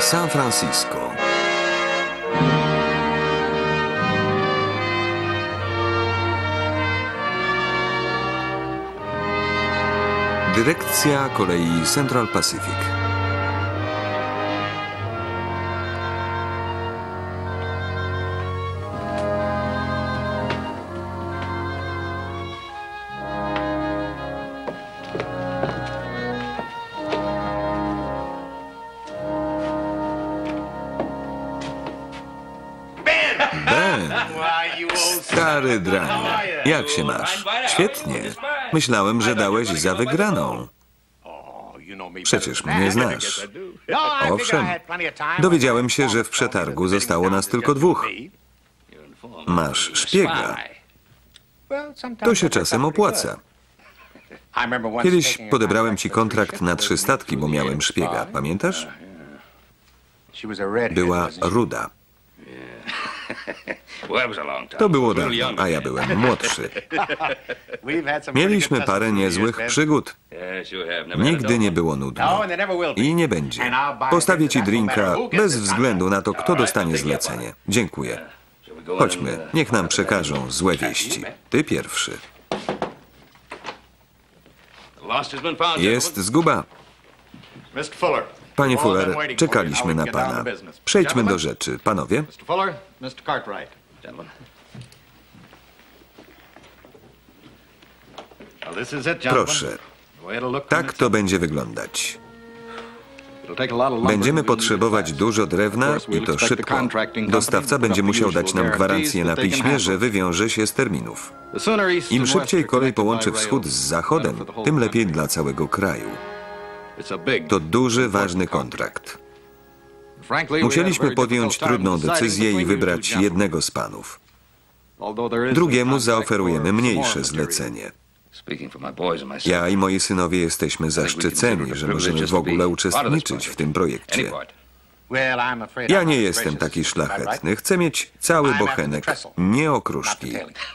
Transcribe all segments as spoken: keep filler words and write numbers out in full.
San Francisco. Dyrekcja kolei Central Pacific. Stary drań, jak się masz? Świetnie. Myślałem, że dałeś za wygraną. Przecież mnie znasz. Owszem, dowiedziałem się, że w przetargu zostało nas tylko dwóch. Masz szpiega. To się czasem opłaca. Kiedyś podebrałem ci kontrakt na trzy statki, bo miałem szpiega. Pamiętasz? Była ruda. To było dawno, a ja byłem młodszy. Mieliśmy parę niezłych przygód. Nigdy nie było nudno. I nie będzie. Postawię ci drinka bez względu na to, kto dostanie zlecenie. Dziękuję. Chodźmy, niech nam przekażą złe wieści. Ty pierwszy. Jest zguba. Panie Fuller, czekaliśmy na pana. Przejdźmy do rzeczy. Panowie? Proszę. Tak to będzie wyglądać. Będziemy potrzebować dużo drewna i to szybko. Dostawca będzie musiał dać nam gwarancję na piśmie, że wywiąże się z terminów. Im szybciej kolej połączy wschód z zachodem, tym lepiej dla całego kraju. To duży, ważny kontrakt. Musieliśmy podjąć trudną decyzję i wybrać jednego z panów. Drugiemu zaoferujemy mniejsze zlecenie. Ja i moi synowie jesteśmy zaszczyceni, że możemy w ogóle uczestniczyć w tym projekcie. Ja nie jestem taki szlachetny. Chcę mieć cały bochenek, nie okruszki.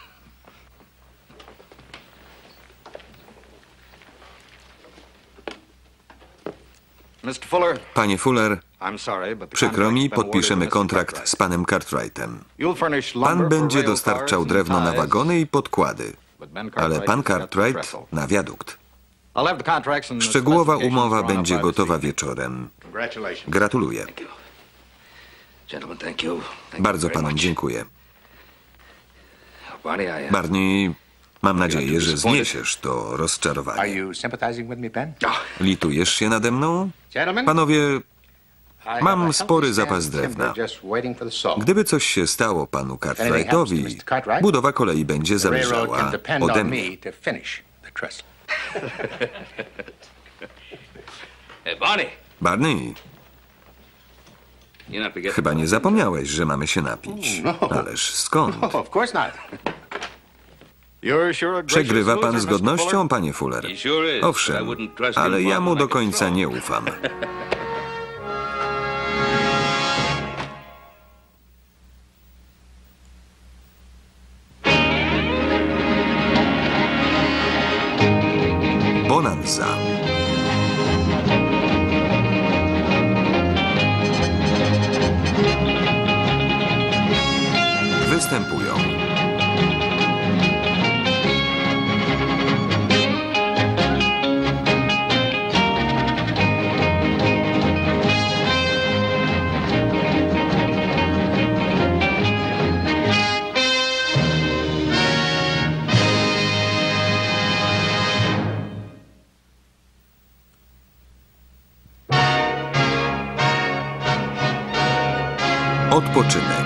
Panie Fuller, przykro mi, podpiszemy kontrakt z panem Cartwrightem. Pan będzie dostarczał drewno na wagony i podkłady, ale pan Cartwright na wiadukt. Szczegółowa umowa będzie gotowa wieczorem. Gratuluję. Bardzo panom dziękuję. Barney, mam nadzieję, że zniesiesz to rozczarowanie. Litujesz się nade mną? Panowie, mam spory zapas drewna. Gdyby coś się stało panu Cartwrightowi, budowa kolei będzie zależała ode mnie. Barney, chyba nie zapomniałeś, że mamy się napić. Ależ skąd? Przegrywa pan z godnością, panie Fuller? Owszem, ale ja mu do końca nie ufam. Bonanza. Występują odpoczynek.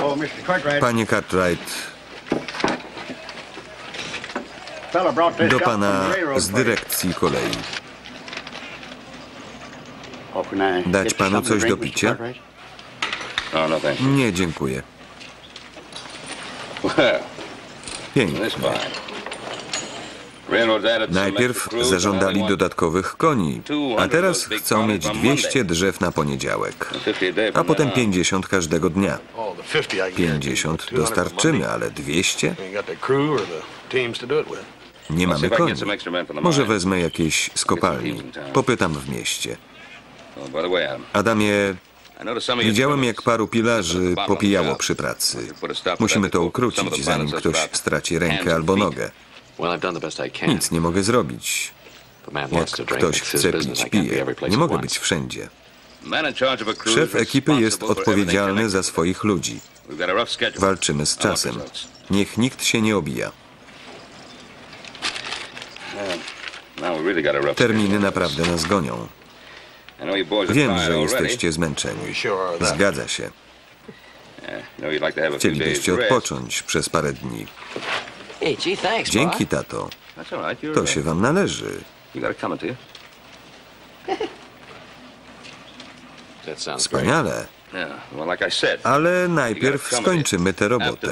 Panie Cartwright, do pana z dyrekcji kolei. Dać panu coś do picia? Nie, dziękuję. Pięknie. Najpierw zażądali dodatkowych koni, a teraz chcą mieć dwieście drzew na poniedziałek, a potem pięćdziesiąt każdego dnia. pięćdziesiąt dostarczymy, ale dwieście? Nie mamy koni. Może wezmę jakieś z kopalni. Popytam w mieście. Adamie, widziałem, jak paru pilarzy popijało przy pracy. Musimy to ukrócić, zanim ktoś straci rękę albo nogę. Nic nie mogę zrobić. Jak ktoś chce pić, pije. Nie mogę być wszędzie. Szef ekipy jest odpowiedzialny za swoich ludzi. Walczymy z czasem. Niech nikt się nie obija. Terminy naprawdę nas gonią. Wiem, że jesteście zmęczeni. Zgadza się. Chcielibyście odpocząć przez parę dni. Dzięki, tato. To się wam należy. Wspaniale. Ale najpierw skończymy tę robotę.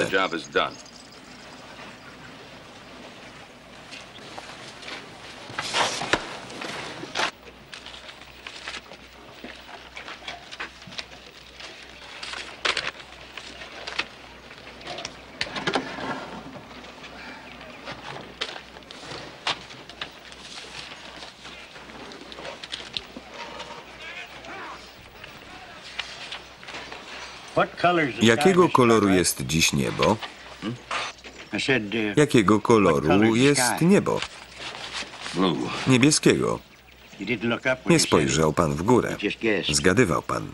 Jakiego koloru jest dziś niebo? Jakiego koloru jest niebo? Niebieskiego. Nie spojrzał pan w górę. Zgadywał pan.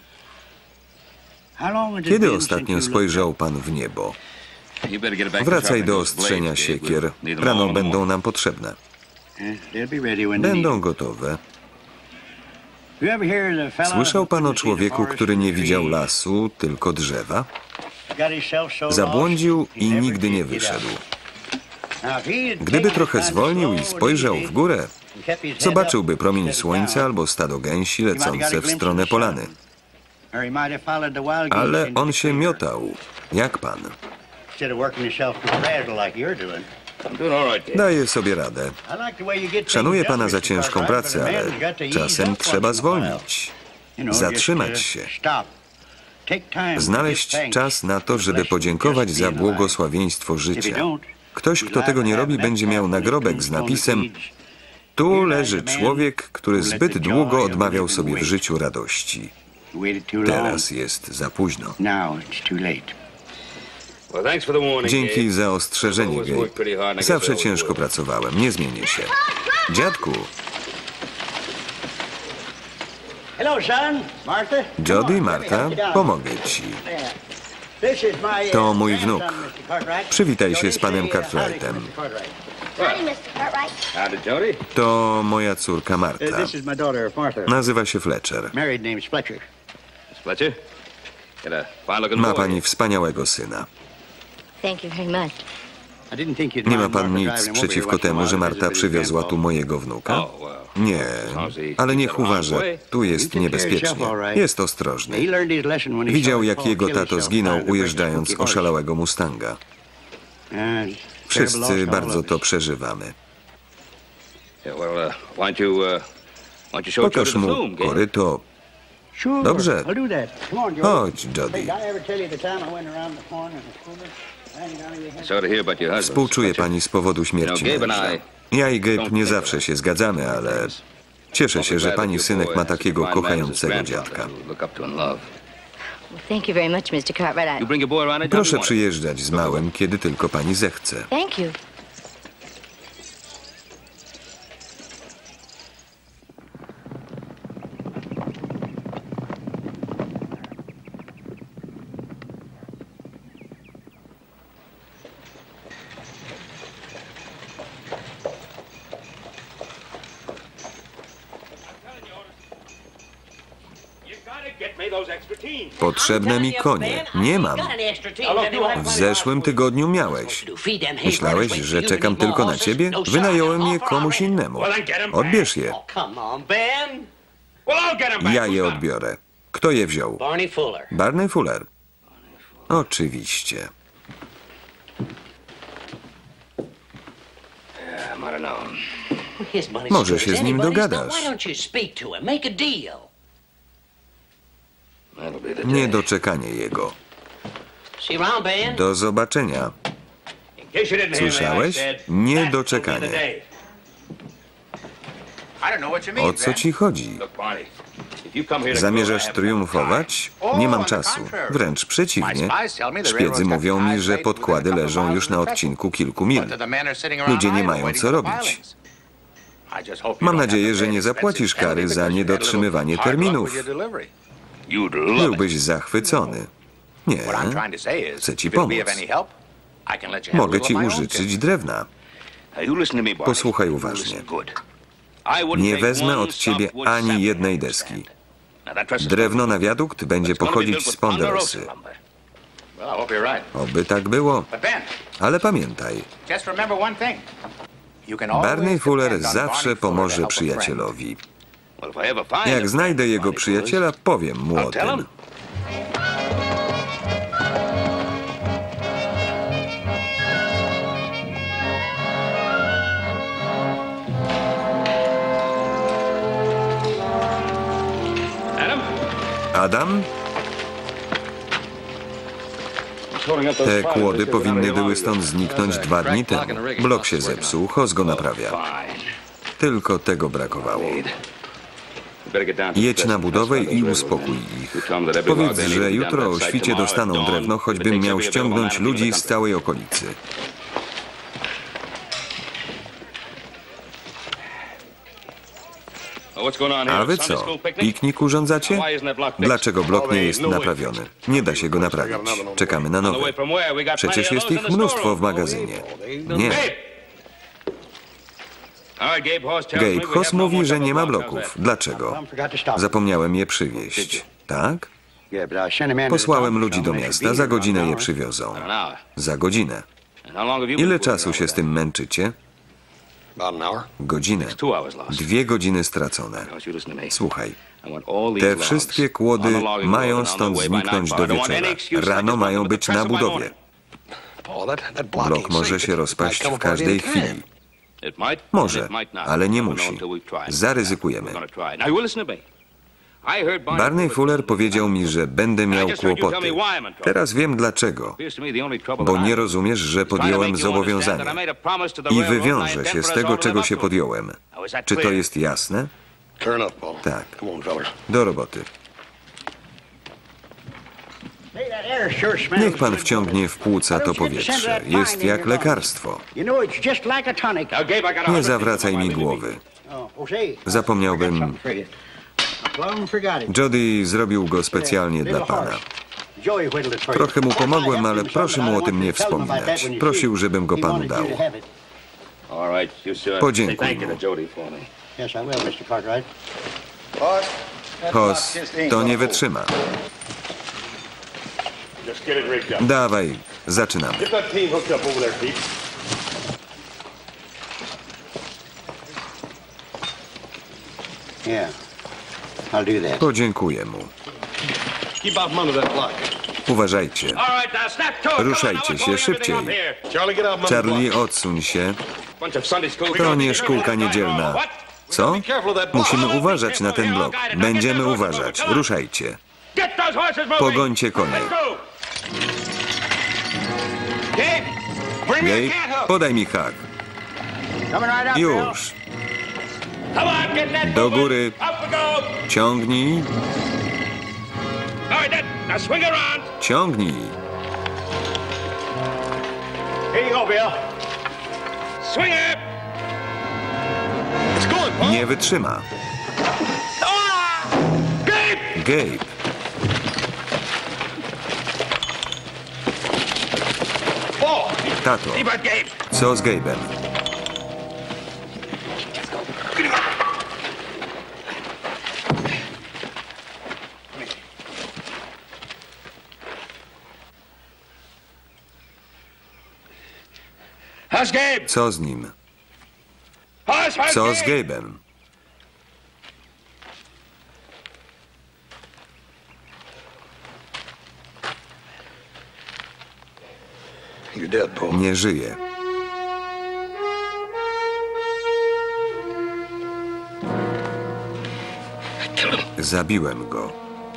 Kiedy ostatnio spojrzał pan w niebo? Wracaj do ostrzenia siekier. Rano będą nam potrzebne. Będą gotowe. Słyszał pan o człowieku, który nie widział lasu, tylko drzewa? Zabłądził i nigdy nie wyszedł. Gdyby trochę zwolnił i spojrzał w górę, zobaczyłby promień słońca albo stado gęsi lecące w stronę polany. Ale on się miotał, jak pan. Daję sobie radę. Szanuję pana za ciężką pracę, ale czasem trzeba zwolnić. Zatrzymać się. Znaleźć czas na to, żeby podziękować za błogosławieństwo życia. Ktoś, kto tego nie robi, będzie miał nagrobek z napisem: tu leży człowiek, który zbyt długo odmawiał sobie w życiu radości. Teraz jest za późno. Dzięki za ostrzeżenie, Gabe. Zawsze ciężko pracowałem, nie zmienię się. Dziadku! Jody, Marta, pomogę ci. To mój wnuk. Przywitaj się z panem Cartwrightem. To moja córka Marta. Nazywa się Fletcher. Ma pani wspaniałego syna. Nie ma pan nic przeciwko temu, że Marta przywiozła tu mojego wnuka? Nie, ale niech uważa, tu jest niebezpiecznie. Jest ostrożny. Widział, jak jego tato zginął, ujeżdżając oszalałego Mustanga. Wszyscy bardzo to przeżywamy. Pokaż mu koryto. Dobrze. Chodź, Jody. Współczuję pani z powodu śmierci męża. Ja i Gabe nie zawsze się zgadzamy, ale cieszę się, że pani synek ma takiego kochającego dziadka. Proszę przyjeżdżać z małym, kiedy tylko pani zechce. Potrzebne mi konie. Nie mam. W zeszłym tygodniu miałeś. Myślałeś, że czekam tylko na ciebie? Wynająłem je komuś innemu. Odbierz je. Ja je odbiorę. Kto je wziął? Barney Fuller. Oczywiście. Może się z nim dogadasz. Niedoczekanie jego. Do zobaczenia. Słyszałeś? Niedoczekanie. O co ci chodzi? Zamierzasz triumfować? Nie mam czasu. Wręcz przeciwnie. Szpiedzy mówią mi, że podkłady leżą już na odcinku kilku mil. Ludzie nie mają co robić. Mam nadzieję, że nie zapłacisz kary za niedotrzymywanie terminów. Byłbyś zachwycony. Nie, chcę ci pomóc. Mogę ci użyczyć drewna. Posłuchaj uważnie. Nie wezmę od ciebie ani jednej deski. Drewno na wiadukt będzie pochodzić z Ponderosy. Oby tak było. Ale pamiętaj, Barney Fuller zawsze pomoże przyjacielowi. Jak znajdę jego przyjaciela, powiem mu o tym. Adam? Te kłody powinny były stąd zniknąć dwa dni temu. Blok się zepsuł, Hoss go naprawia. Tylko tego brakowało. Jedź na budowę i uspokój ich. Powiedz, że jutro o świcie dostaną drewno, choćbym miał ściągnąć ludzi z całej okolicy. A wy co? Piknik urządzacie? Dlaczego blok nie jest naprawiony? Nie da się go naprawić. Czekamy na nowy. Przecież jest ich mnóstwo w magazynie. Nie. Gabe, Hoss mówi, że nie ma bloków. Dlaczego? Zapomniałem je przywieźć. Tak? Posłałem ludzi do miasta, za godzinę je przywiozą. Za godzinę. Ile czasu się z tym męczycie? Godzinę. Dwie godziny stracone. Słuchaj, te wszystkie kłody mają stąd zniknąć do wieczora. Rano mają być na budowie. Blok może się rozpaść w każdej chwili. Może, ale nie musi. Zaryzykujemy. Barney Fuller powiedział mi, że będę miał kłopoty. Teraz wiem dlaczego. Bo nie rozumiesz, że podjąłem zobowiązanie. I wywiążę się z tego, czego się podjąłem. Czy to jest jasne? Tak. Do roboty. Niech pan wciągnie w płuca to powietrze. Jest jak lekarstwo. Nie zawracaj mi głowy. Zapomniałbym... Jody zrobił go specjalnie dla pana. Trochę mu pomogłem, ale proszę mu o tym nie wspominać. Prosił, żebym go panu dał. Podziękuj mu. Hoss, to nie wytrzyma. Dawaj, zaczynamy. Podziękuję mu. Uważajcie. Ruszajcie się szybciej. Charlie, odsuń się. To nie szkółka niedzielna. Co? Musimy uważać na ten blok. Będziemy uważać. Ruszajcie. Pogońcie konie. Gabe, podaj mi hak. Już. Do góry. Ciągnij. Ciągnij. Nie wytrzyma. Gabe. Tato, co z Gabe'em? Co z nim? Co z Gabe'em? Nie żyje. Zabiłem go.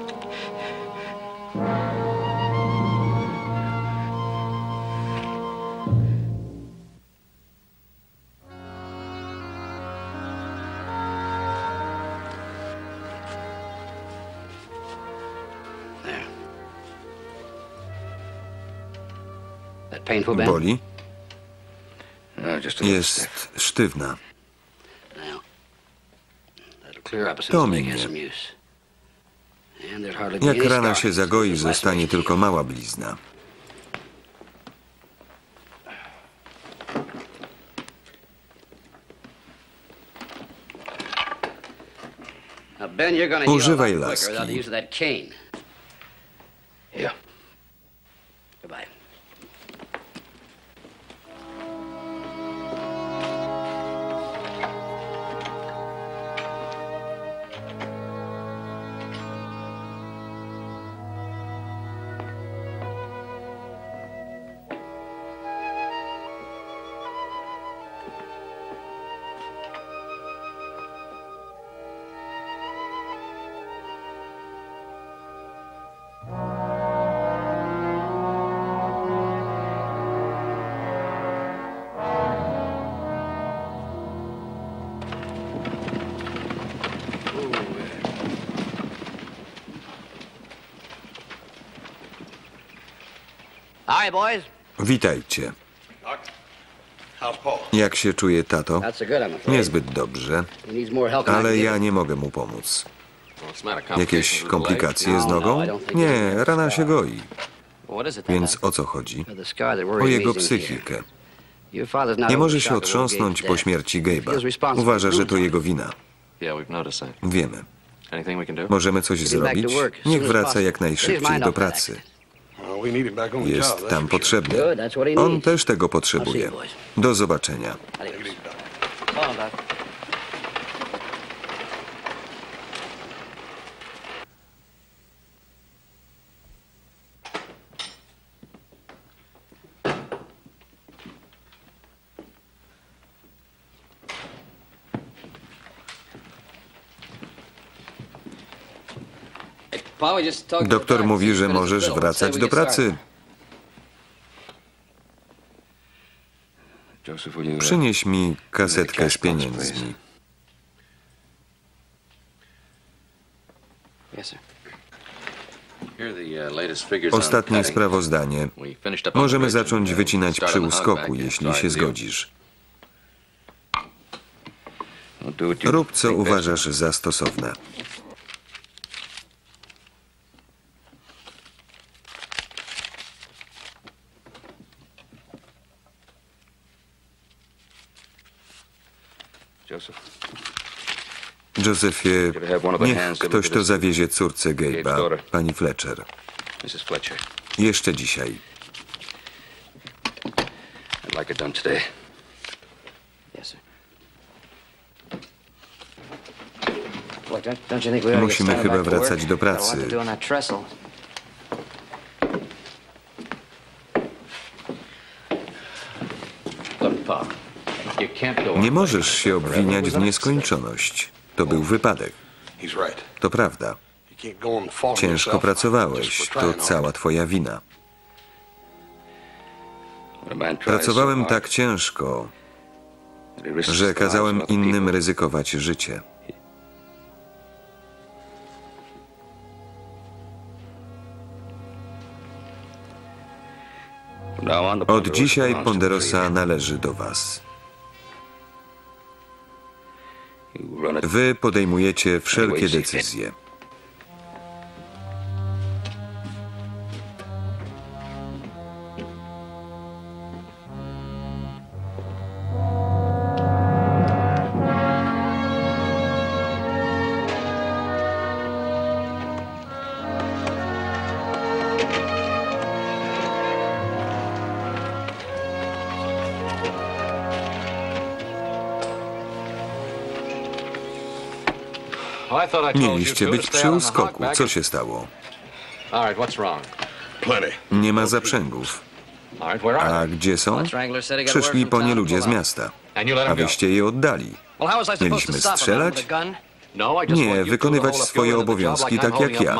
Boli? Jest sztywna. To minie. Jak rana się zagoi, zostanie tylko mała blizna. Używaj laski. Witajcie. Jak się czuje tato? Niezbyt dobrze, ale ja nie mogę mu pomóc. Jakieś komplikacje z nogą? Nie, rana się goi. Więc o co chodzi? O jego psychikę. Nie może się otrząsnąć po śmierci Gabe'a. Uważa, że to jego wina. Wiemy. Możemy coś zrobić? Niech wraca jak najszybciej do pracy. Jest tam potrzebny. On też tego potrzebuje. Do zobaczenia. Doktor mówi, że możesz wracać do pracy. Przynieś mi kasetkę z pieniędzmi. Ostatnie sprawozdanie. Możemy zacząć wycinać przy uskoku, jeśli się zgodzisz. Rób, co uważasz za stosowne. Josephie, niech ktoś to zawiezie córce Gabe'a, pani Fletcher. Jeszcze dzisiaj. Musimy chyba wracać do pracy. Nie możesz się obwiniać w nieskończoność. To był wypadek. To prawda. Ciężko pracowałeś. To cała twoja wina. Pracowałem tak ciężko, że kazałem innym ryzykować życie. Od dzisiaj Ponderosa należy do was. Wy podejmujecie wszelkie decyzje. Mieliście być przy uskoku. Co się stało? Nie ma zaprzęgów. A gdzie są? Przyszli po nie ludzie z miasta. A wyście je oddali. Mieliśmy strzelać? Nie, wykonywać swoje obowiązki tak jak ja.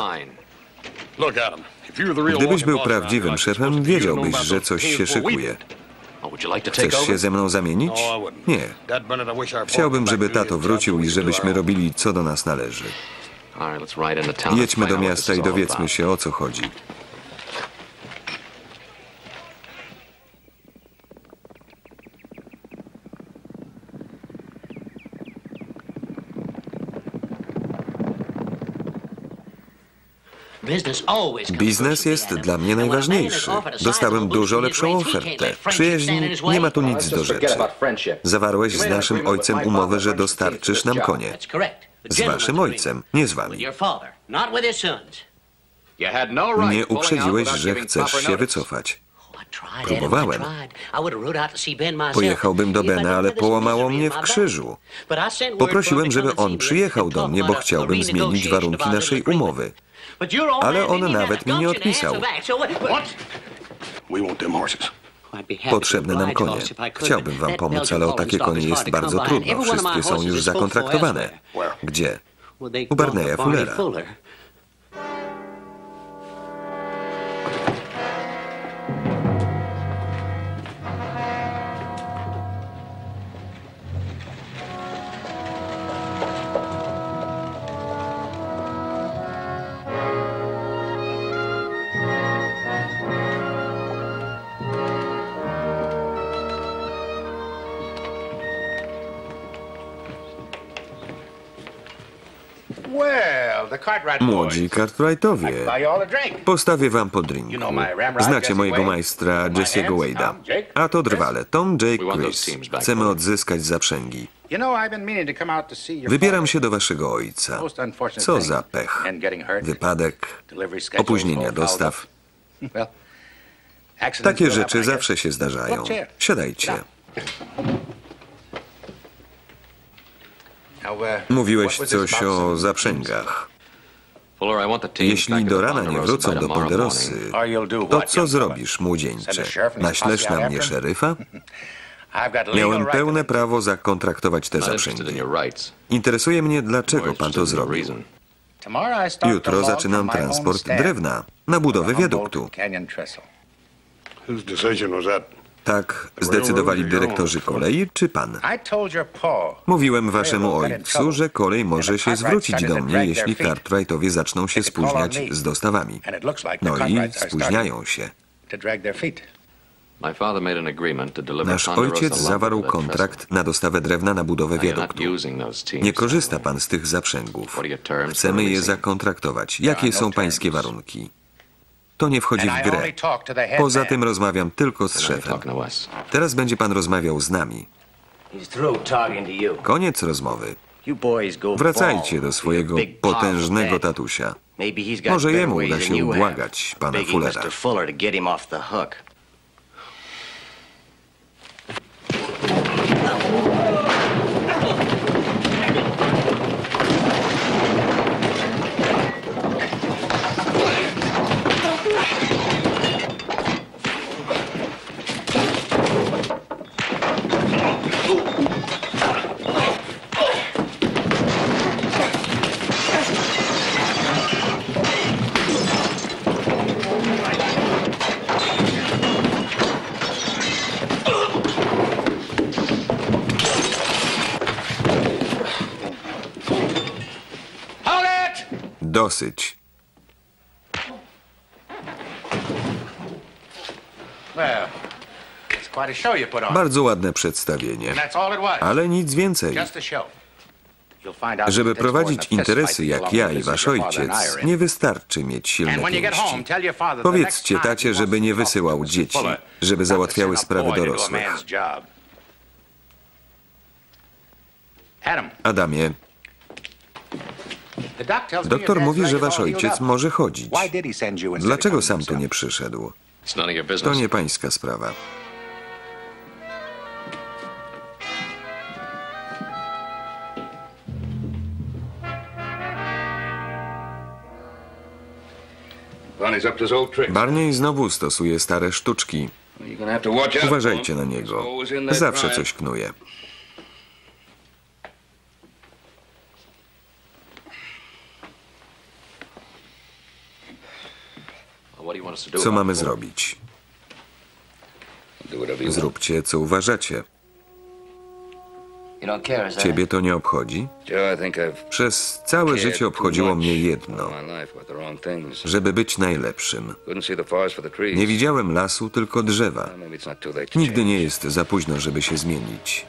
Gdybyś był prawdziwym szefem, wiedziałbyś, że coś się szykuje. Chcesz się ze mną zamienić? Nie. Chciałbym, żeby tato wrócił i żebyśmy robili, co do nas należy. Jedźmy do miasta i dowiedzmy się, o co chodzi. Biznes jest dla mnie najważniejszy. Dostałem dużo lepszą ofertę. Przyjaźń, nie ma tu nic do rzeczy. Zawarłeś z naszym ojcem umowę, że dostarczysz nam konie. Z waszym ojcem, nie z wami. Nie uprzedziłeś, że chcesz się wycofać. Próbowałem. Pojechałbym do Bena, ale połamało mnie w krzyżu. Poprosiłem, żeby on przyjechał do mnie, bo chciałbym zmienić warunki naszej umowy. Ale on nawet mi nie odpisał. Potrzebne nam konie. Chciałbym wam pomóc, ale o takie konie jest bardzo trudno. Wszystkie są już zakontraktowane. Gdzie? U Barneya Fullera. Młodzi Cartwrightowie. Postawię wam po drinku. Znacie mojego majstra Jesse'ego Wade'a. A to drwale, Tom, Jake, Chris. Chcemy odzyskać zaprzęgi. Wybieram się do waszego ojca. Co za pech. Wypadek, opóźnienia dostaw. Takie rzeczy zawsze się zdarzają. Siadajcie. Mówiłeś coś o zaprzęgach. Jeśli do rana nie wrócą do Ponderosy, to co zrobisz, młodzieńcze? Naślesz na mnie szeryfa? Miałem pełne prawo zakontraktować te zaprzęgi. Interesuje mnie, dlaczego pan to zrobił. Jutro zaczynam transport drewna na budowę wiaduktu. Tak zdecydowali dyrektorzy kolei, czy pan? Mówiłem waszemu ojcu, że kolej może się zwrócić do mnie, jeśli Cartwrightowie zaczną się spóźniać z dostawami. No i spóźniają się. Nasz ojciec zawarł kontrakt na dostawę drewna na budowę wiaduktu. Nie korzysta pan z tych zaprzęgów. Chcemy je zakontraktować. Jakie są pańskie warunki? To nie wchodzi w grę. Poza tym rozmawiam tylko z szefem. Teraz będzie pan rozmawiał z nami. Koniec rozmowy. Wracajcie do swojego potężnego tatusia. Może jemu uda się ubłagać pana Fullera. Dosyć. Bardzo ładne przedstawienie, ale nic więcej. Żeby prowadzić interesy jak ja i wasz ojciec, nie wystarczy mieć silne pięści. Powiedzcie tacie, żeby nie wysyłał dzieci, żeby załatwiały sprawy dorosłych. Adamie, doktor mówi, że wasz ojciec może chodzić. Dlaczego sam tu nie przyszedł? To nie pańska sprawa. Barney znowu stosuje stare sztuczki. Uważajcie na niego. Zawsze coś knuje. Co mamy zrobić? Zróbcie, co uważacie. Ciebie to nie obchodzi? Przez całe życie obchodziło mnie jedno. Żeby być najlepszym. Nie widziałem lasu, tylko drzewa. Nigdy nie jest za późno, żeby się zmienić.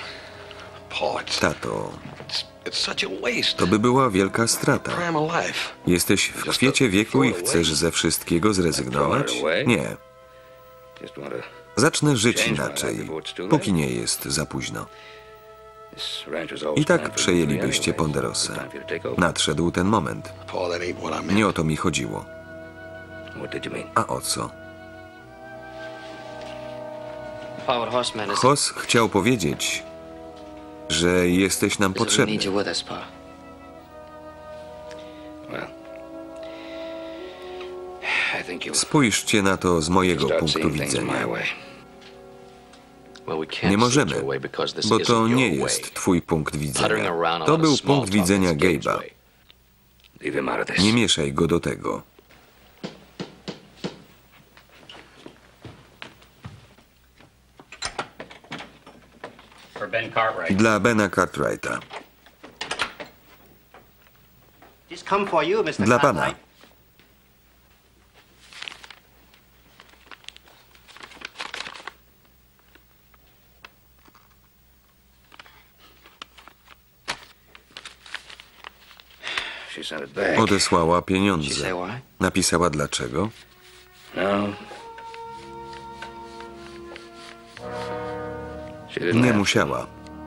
Tato, to by była wielka strata. Jesteś w kwiecie wieku i chcesz ze wszystkiego zrezygnować? Nie. Zacznę żyć inaczej, póki nie jest za późno. I tak przejęlibyście Ponderosa. Nadszedł ten moment. Nie o to mi chodziło. A o co? Hoss chciał powiedzieć, że jesteś nam potrzebny. Spójrzcie na to z mojego punktu widzenia. Nie możemy, bo to nie jest twój punkt widzenia. To był punkt widzenia Gabe'a. Nie mieszaj go do tego. Dla Bena Cartwrighta. Dla pana. Odesłała pieniądze. Napisała dlaczego? Nie musiała.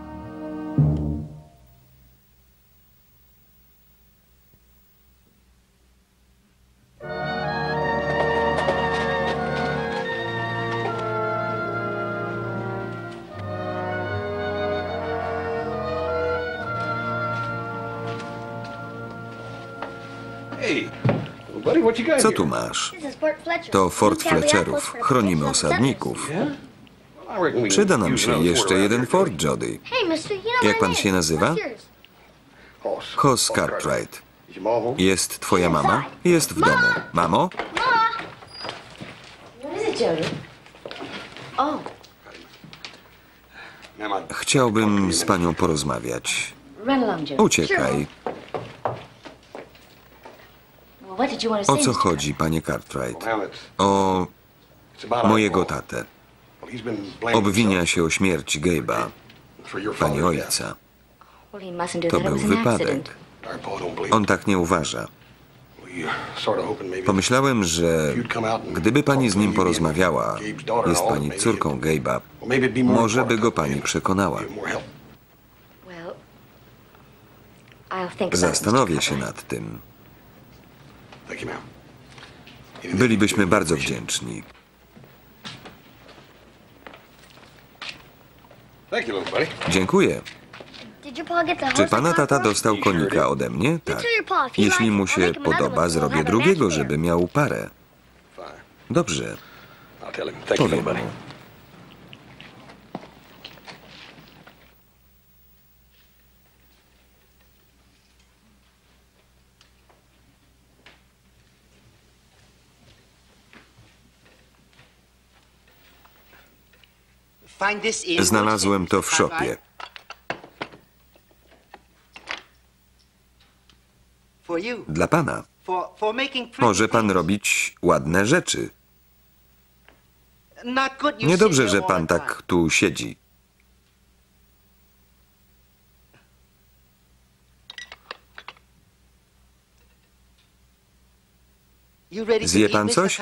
Co tu masz? To Fort Fletcherów. Chronimy osadników. Przyda nam się jeszcze jeden fort, Jody. Jak pan się nazywa? Hoss Cartwright. Jest twoja mama? Jest w domu. Mamo? Chciałbym z panią porozmawiać. Uciekaj. O co chodzi, panie Cartwright? O mojego tatę. Obwinia się o śmierć Gabe'a, pani ojca. To był wypadek. On tak nie uważa. Pomyślałem, że gdyby pani z nim porozmawiała, jest pani córką Gabe'a, może by go pani przekonała. Zastanowię się nad tym. Bylibyśmy bardzo wdzięczni. Dziękuję. Czy pana tata dostał konika ode mnie? Tak. Jeśli mu się podoba, zrobię drugiego, żeby miał parę. Dobrze. Powiem mu. Znalazłem to w szopie. Dla pana. Może pan robić ładne rzeczy. Niedobrze, że pan tak tu siedzi. Zje pan coś?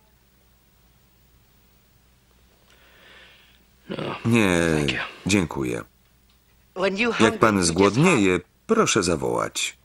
Nie, dziękuję. Jak pan zgłodnieje, proszę zawołać.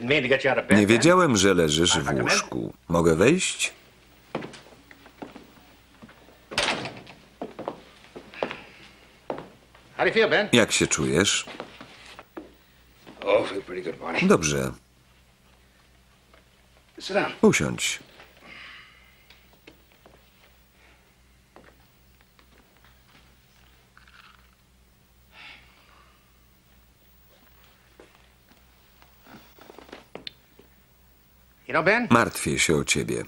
Nie wiedziałem, że leżysz w łóżku. Mogę wejść? Jak się czujesz? Dobrze. Usiądź. Martwię się o ciebie.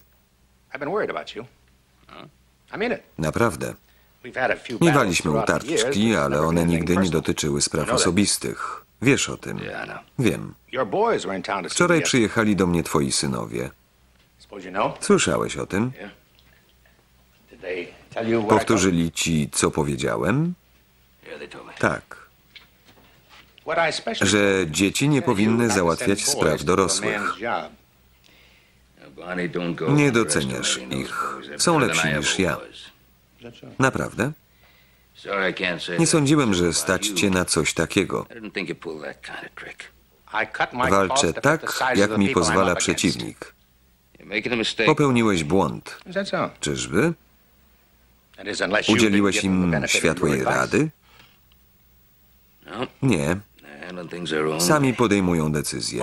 Naprawdę. Miewaliśmy utarczki, ale one nigdy nie dotyczyły spraw osobistych. Wiesz o tym. Wiem. Wczoraj przyjechali do mnie twoi synowie. Słyszałeś o tym? Powtórzyli ci, co powiedziałem? Tak. Że dzieci nie powinny załatwiać spraw dorosłych. Nie doceniasz ich. Są lepsi niż ja. Naprawdę? Nie sądziłem, że stać cię na coś takiego. Walczę tak, jak mi pozwala przeciwnik. Popełniłeś błąd. Czyżby? Udzieliłeś im światłej rady? Nie. Sami podejmują decyzje.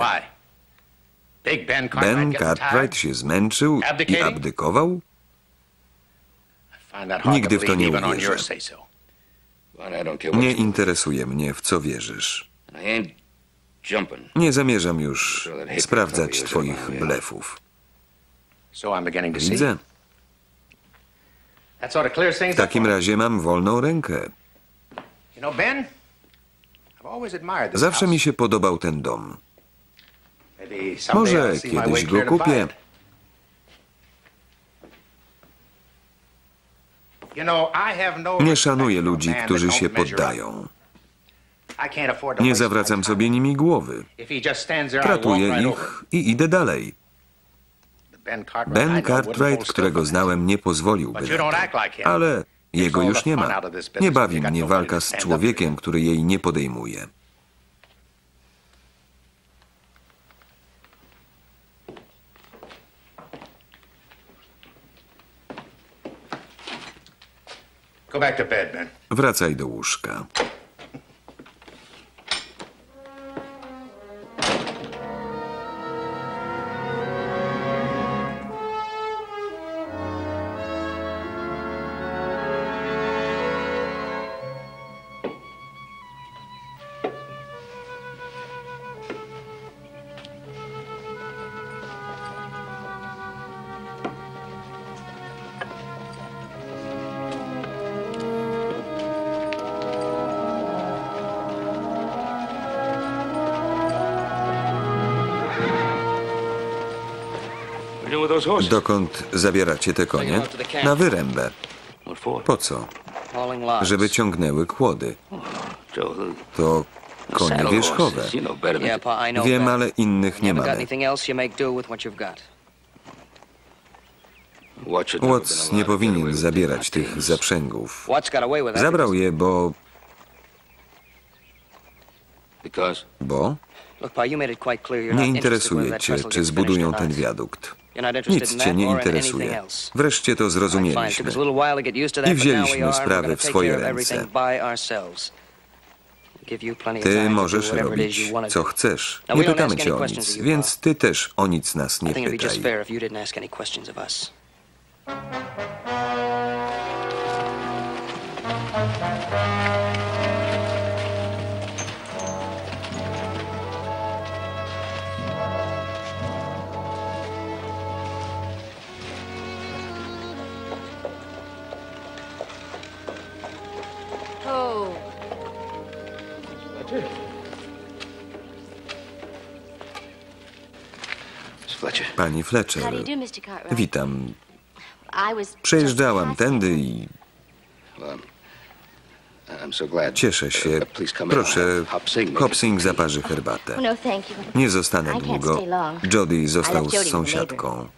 Ben Cartwright się zmęczył i abdykował? Nigdy w to nie uwierzę. Nie interesuje mnie, w co wierzysz. Nie zamierzam już sprawdzać twoich blefów. Widzę. W takim razie mam wolną rękę. Zawsze mi się podobał ten dom. Może kiedyś go kupię. Nie szanuję ludzi, którzy się poddają. Nie zawracam sobie nimi głowy. Kratuję ich i idę dalej. Ben Cartwright, którego znałem, nie pozwoliłby na to. Ale jego już nie ma. Nie bawi mnie walka z człowiekiem, który jej nie podejmuje. Wracaj do łóżka. Dokąd zabieracie te konie? Na wyrębę. Po co? Żeby ciągnęły kłody. To konie wierzchowe. Wiem, ale innych nie mamy. Watts nie powinien zabierać tych zaprzęgów. Zabrał je, bo... Bo? Nie interesuje cię, czy zbudują ten wiadukt. Nic cię nie interesuje. Wreszcie to zrozumieliśmy. I wzięliśmy sprawę w swoje ręce. Ty możesz robić, co chcesz. Nie pytamy cię o nic, więc ty też o nic nas nie pytaj. Pani Fletcher, witam. Przejeżdżałam tędy i... Cieszę się. Proszę, Hopsing zaparzy herbatę. Nie zostanę długo. Jody został z sąsiadką.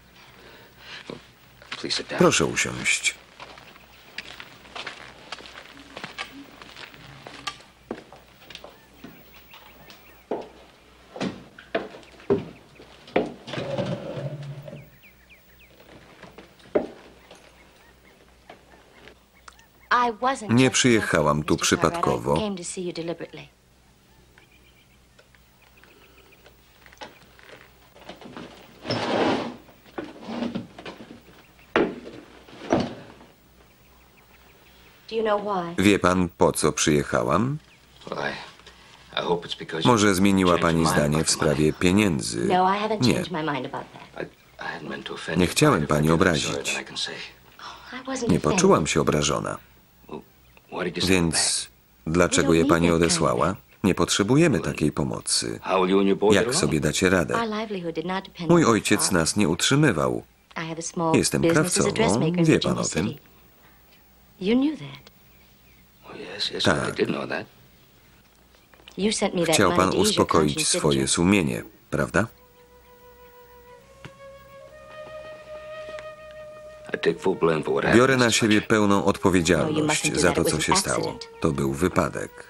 Proszę usiąść. Nie przyjechałam tu przypadkowo. Wie pan, po co przyjechałam? Może zmieniła pani zdanie w sprawie pieniędzy? Nie. Nie chciałem pani obrazić. Nie poczułam się obrażona. Więc dlaczego je pani odesłała? Nie potrzebujemy takiej pomocy. Jak sobie dacie radę? Mój ojciec nas nie utrzymywał. Jestem krawcową, wie pan o tym? Tak. Chciał pan uspokoić swoje sumienie, prawda? Biorę na siebie pełną odpowiedzialność za to, co się stało. To był wypadek.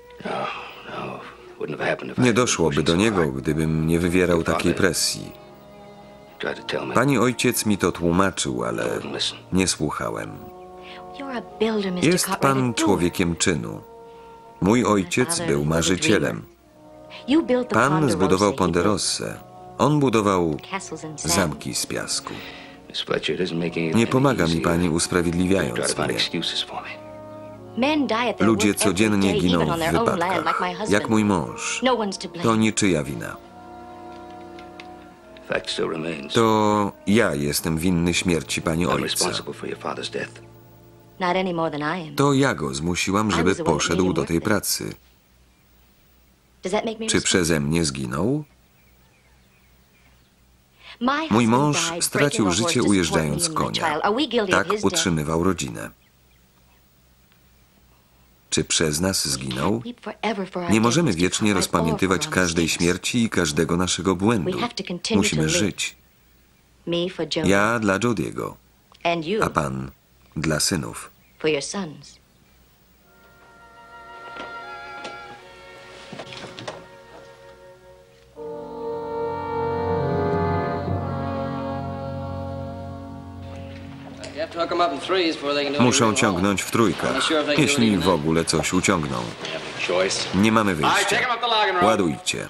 Nie doszłoby do niego, gdybym nie wywierał takiej presji. Pani ojciec mi to tłumaczył, ale nie słuchałem. Jest pan człowiekiem czynu. Mój ojciec był marzycielem. Pan zbudował Ponderosę. On budował zamki z piasku. Nie pomaga mi pani, usprawiedliwiając mnie. Ludzie codziennie giną w wypadkach, jak mój mąż. To niczyja wina. To ja jestem winny śmierci pani ojca. To ja go zmusiłam, żeby poszedł do tej pracy. Czy przeze mnie zginął? Mój mąż stracił życie ujeżdżając konia. Tak utrzymywał rodzinę. Czy przez nas zginął? Nie możemy wiecznie rozpamiętywać każdej śmierci i każdego naszego błędu. Musimy żyć. Ja dla Jodiego, a pan dla synów. Muszą ciągnąć w trójkach, jeśli w ogóle coś uciągną. Nie mamy wyjścia. Ładujcie.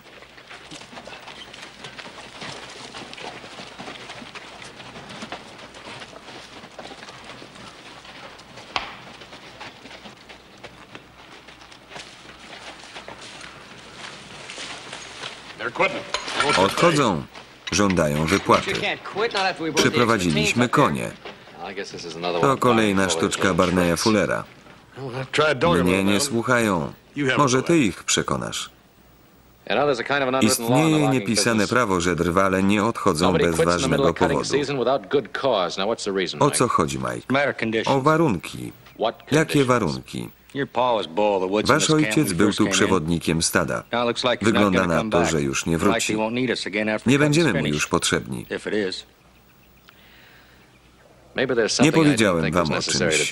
Odchodzą. Żądają wypłaty. Przyprowadziliśmy konie. To kolejna sztuczka Barneya Fullera. Mnie nie słuchają. Może ty ich przekonasz. Istnieje niepisane prawo, że drwale nie odchodzą bez ważnego powodu. O co chodzi, Mike? O warunki. Jakie warunki? Wasz ojciec był tu przewodnikiem stada. Wygląda na to, że już nie wróci. Nie będziemy mu już potrzebni. Nie powiedziałem wam o czymś.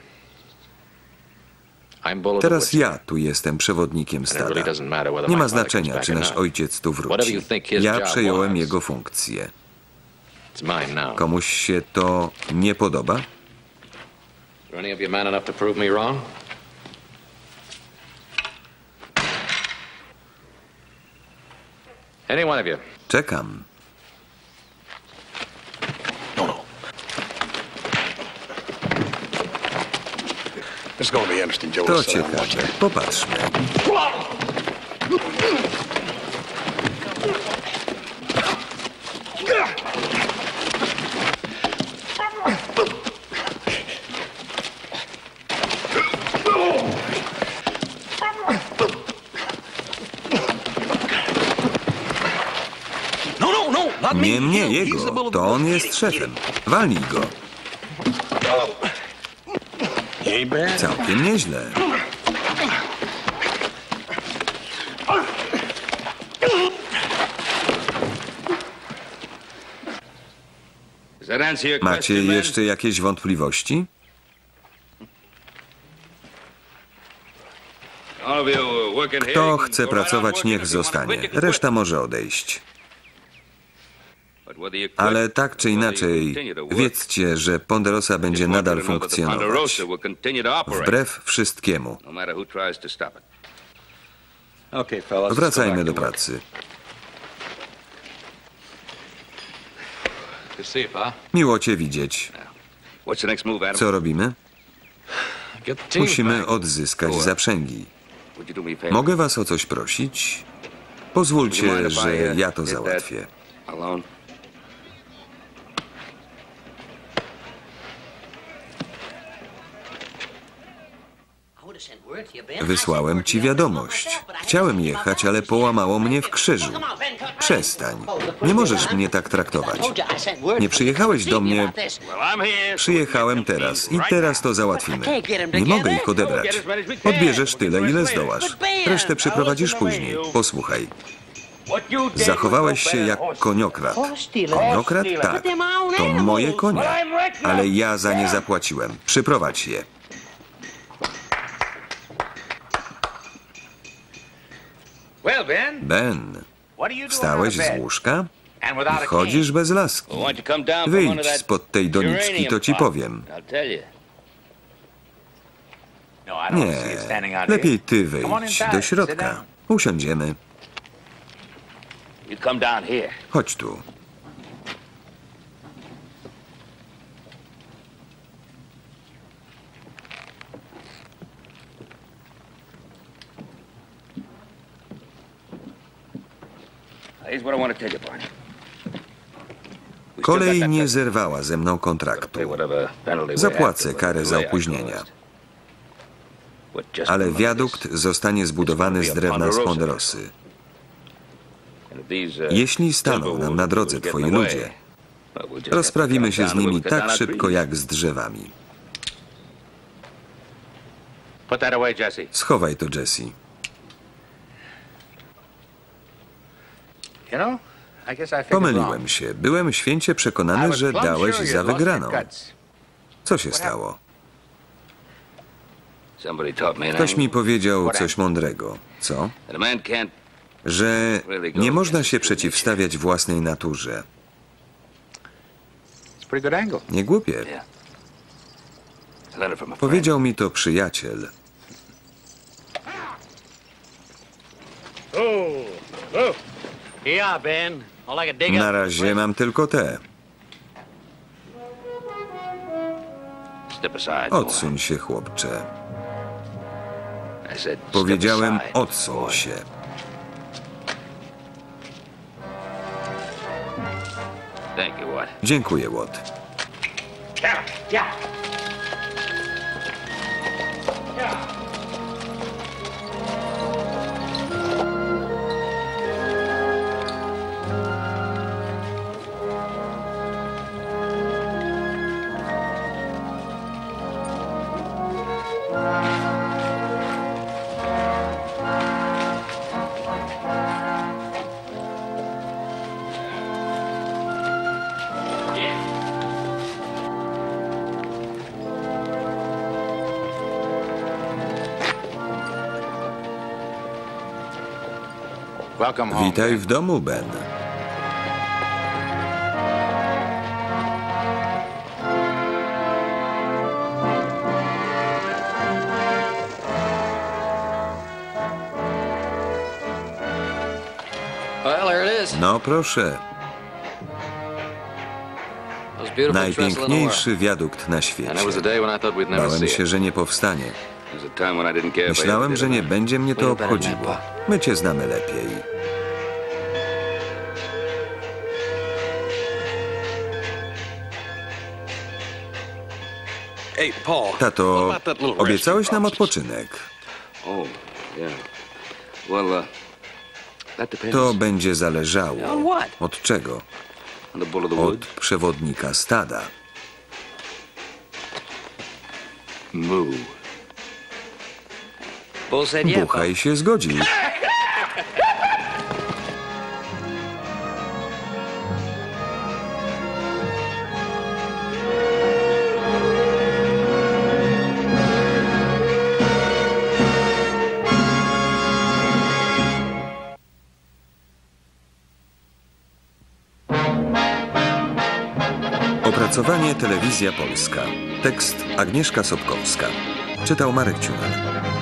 Teraz ja tu jestem przewodnikiem stada. Nie ma znaczenia, czy nasz ojciec tu wróci. Ja przejąłem jego funkcję. Komuś się to nie podoba? Czekam. To ciekawe. Popatrzmy. Nie mnie, jego. To on jest szefem. Walnij go. Całkiem nieźle. Macie jeszcze jakieś wątpliwości? Kto chce pracować, niech zostanie. Reszta może odejść. Ale tak czy inaczej, wiedzcie, że Ponderosa będzie nadal funkcjonować. Wbrew wszystkiemu. Wracajmy do pracy. Miło cię widzieć. Co robimy? Musimy odzyskać zaprzęgi. Mogę was o coś prosić? Pozwólcie, że ja to załatwię. Wysłałem ci wiadomość. Chciałem jechać, ale połamało mnie w krzyżu. Przestań. Nie możesz mnie tak traktować. Nie przyjechałeś do mnie. Przyjechałem teraz i teraz to załatwimy. Nie mogę ich odebrać. Odbierzesz tyle, ile zdołasz. Resztę przyprowadzisz później. Posłuchaj. Zachowałeś się jak koniokrat. Koniokrat? Tak. To moje konie. Ale ja za nie zapłaciłem. Przyprowadź je. Ben, wstałeś z łóżka i chodzisz bez laski. Wyjdź spod tej doniczki, to ci powiem. Nie, lepiej ty wyjdź do środka. Usiądziemy. Chodź tu. Kolej nie zerwała ze mną kontraktu. Zapłacę karę za opóźnienia. Ale wiadukt zostanie zbudowany z drewna z Ponderosy. Jeśli staną nam na drodze twoi ludzie, rozprawimy się z nimi tak szybko jak z drzewami. Schowaj to, Jesse. Pomyliłem się. Byłem święcie przekonany, że dałeś za wygraną. Co się stało? Ktoś mi powiedział coś mądrego. Co? Że nie można się przeciwstawiać własnej naturze. Nie głupie. Powiedział mi to przyjaciel. Na razie mam tylko te. Odsuń się, chłopcze. Powiedziałem, odsuń się. Dziękuję, Watt. Witaj w domu, Ben. No proszę. Najpiękniejszy wiadukt na świecie. Bałem się, że nie powstanie. Myślałem, że nie będzie mnie to obchodziło. My cię znamy lepiej. Tato, obiecałeś nam odpoczynek. To będzie zależało. Od czego? Od przewodnika stada. Buchaj się zgodził. Opracowanie Telewizja Polska. Tekst Agnieszka Sobkowska. Czytał Marek Ciunek.